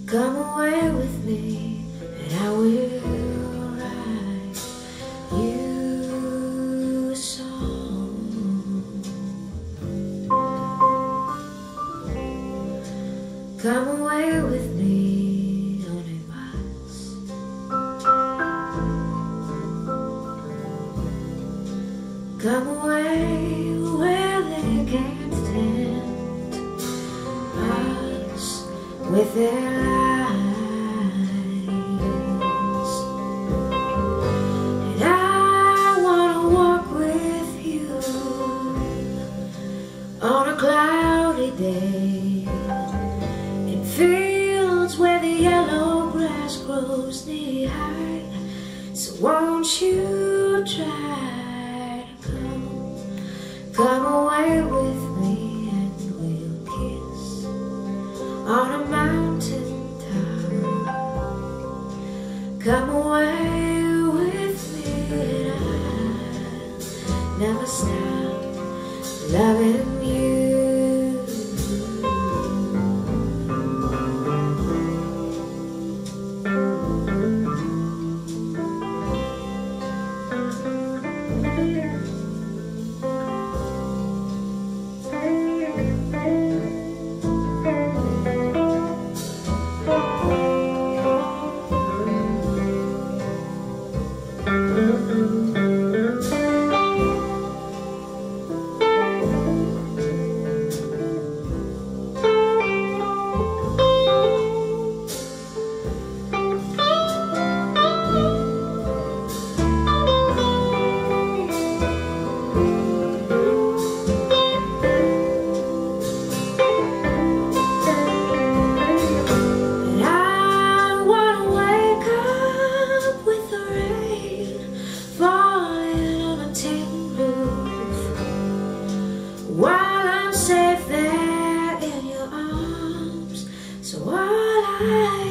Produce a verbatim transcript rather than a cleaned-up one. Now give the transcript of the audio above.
Come away with me, and I will write you a song. Come away with me on a bus. Come away where they can't stand us with their lies. And I wanna walk with you on a cloudy day, in fields where the yellow grass grows knee high. So won't you try to come, come away with me, and we'll kiss on a mountain top. Come away with me, and I'll never stop loving you. While I'm safe there in your arms, so all I